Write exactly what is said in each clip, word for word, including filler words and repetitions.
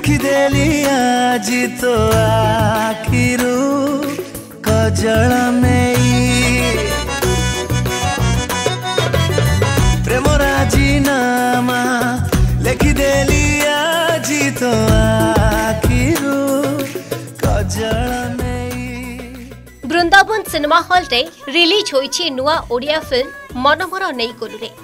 लिखिदेली आज तो आखिरू कजल में प्रेम राजीनामा लिखिदेली आज तो आखिरू कजल में। वृंदावन सिनेमा हॉल रे रिलीज होईछि नुआ ओडिया फिल्म मनमर नहीं कोलु रे।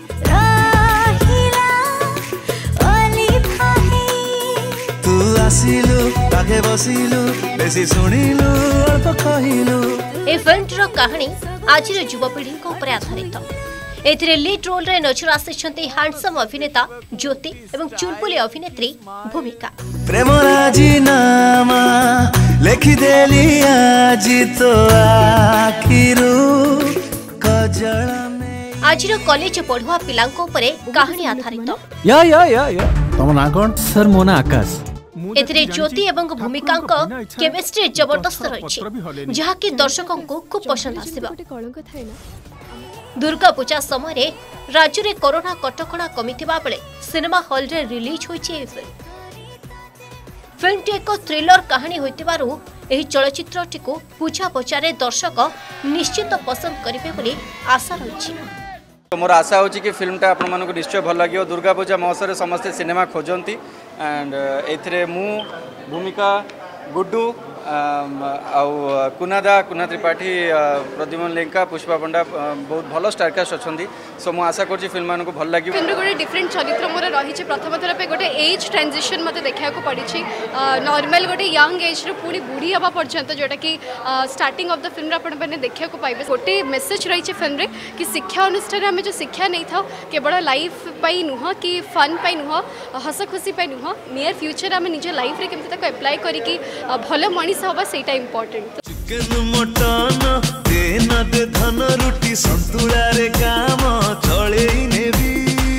आसिलु ताके बसिलु बेसी सुनिलु अल्प कहिलु। ए फिल्मर कहानी आज युवपीढ़ी उपर आधारित। एथिरे लीड रोल रे नजर आसिछंती हैंडसम अभिनेता ज्योति एवं चुलबुली अभिनेत्री भूमिका। प्रेम राजीनामा लिखि देली आज तो आखिरू कजल में। आज कॉलेज पढ़ुआ पिलांको उपरे कहानी आधारित। या या या या तम ना कोन? सर मोना आकाश। एथिरे ज्योति एवं भूमिका केमिस्ट्री जबरदस्त रही जहाँकि दर्शकों को खूब पसंद आसिबा। दुर्गा पूजा समय राज्य में कोरोना कटकणा कमिथिबा बेले सिनेमा हॉल रे रिलीज होईछि ए फिल्म। फिल्मटी एक थ्रिलर कहानी होइतिबारु एही चलचित्रटी को पूजा बजारे दर्शक निश्चित पसंद करिवे बोली आशा रही। तो मोर आशा होची कि फिल्मटा आपण मानको निश्चय भल लागियो। दुर्गा पूजा महोत्सव समस्ते सिनेमा खोजंती एंड एथिरे मु भूमिका गुड्डू आउ कुनादा कुना त्रिपाठी प्रद्युमन लेंका पुष्पा पंडा बहुत भल स्टारकास्ट अच्छी। सो मु आशा कर फिल्म मानको भल लागियो। फिल्म गोटे डिफरेंट चरित्र मोर रही प्रथम थर पे गोटे एज ट्रांजिशन मते देखा पड़ी। नॉर्मल गोटे यंग एज रो पूरी बुढ़ी हवा पर्यंत जोटा कि स्टार्टिंग ऑफ द फिल्म आपण मैंने देखा पाइबे। गोटे मेसेज रही फिल्म रे कि शिक्षा अनुष्ठान आम जो शिक्षा नहीं था केवल लाइफ पाई नुह कि फन पाई नुह हस खुशी पाई नुह नियर फ्यूचर आम निज लाइफ रे केमती ताको अप्लाई करिकि भल मनीष हवा सेटा इम्पोर्टेंट। चिकन मटन देन दे धन रुटी संतुला रे काम चले नेबी।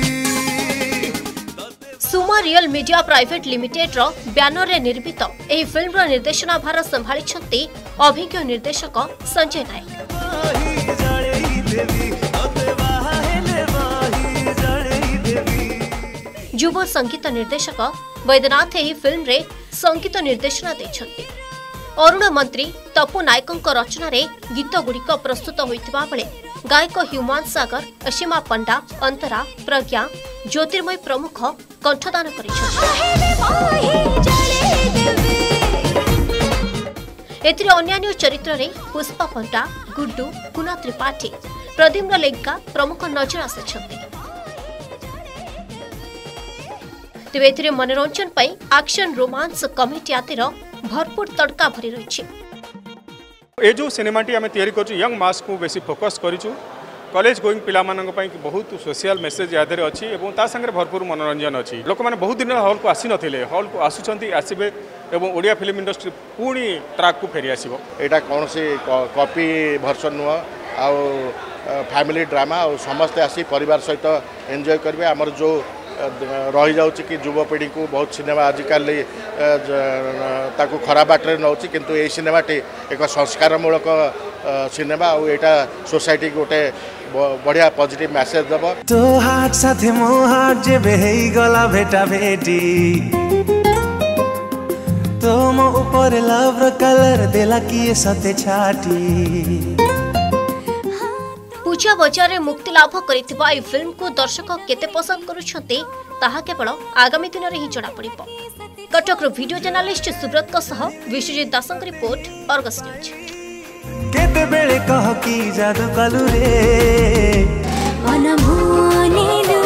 Suma real media private limited रो बैनर रे निर्मित एही फिल्म रो निर्देशना भार संभाली छथि अभिज्ञ निर्देशक संजय नायक। युव संगीत निर्देशक वैद्यनाथ एही फिल्म रे संगीत निर्देशना दैछथि। अरुण मंत्री तपु नायक रचना रे गीत गुड़िक प्रस्तुत होइतिबा बेले गायक ह्यूमान सागर असीमा पंडा अंतरा प्रज्ञा ज्योतिर्मय प्रमुख कंठदान करिछथि। एथिरे अन्यान्य चरित्र रे पुष्पा पंडा गुड्डू कुना त्रिपाठी प्रद्युम्न लेंका प्रमुख नजर आसिछथि। तेबे एथिरे मनोरंजन पई एक्शन रोमांस कॉमेडी आदिर भरपूर तड़का भरी रही। ये जो सिनेमाटी आम तैयारी कर यंग मास को बेसी फोकस करूँ। कॉलेज गोइंग पिला बहुत सोशल मेसेज यादे अच्छी और ता संगे भरपूर मनोरंजन अच्छी। लोक मैंने बहुत दिन हॉल को आसी नथिले हॉल को आसुंच आसबे और ओडिया फिल्म इंडस्ट्री पुणी ट्रैक को फेरी आसो। यहाँ कौन सी कॉपी भर्सन नुह आउ फैमिली ड्रामा और समस्ते आसी परिवार सहित एंजॉय करेंगे। आमर जो रही जाऊँ कि युवपीढ़ी को बहुत सिनेमा आजिकल ताकू खराब बाटर नौची किंतु ये सिनेमाटी एक संस्कारमूलक सिनेमा और यहाँ सोसाइटी गोटे बढ़िया पॉजिटिव मैसेज दब। तो हाथ साथे मो हाथ जेबे हेई गला भेटा भेटी तो मो ऊपर लव रो कलर देला किए सते छाटी। पूजा बजार मुक्ति लाभ करिथिबा ए फिल्म को दर्शक केते पसंद करूछन्ते ताहा केवल आगामी दिन रे ही जणा पड़िबो। कटक रो वीडियो जर्नलिस्ट सुब्रत को सह विश्वजीत दासंक रिपोर्ट अर्गस न्यूज। केते बेले कह की जादू कलु रे अनमोने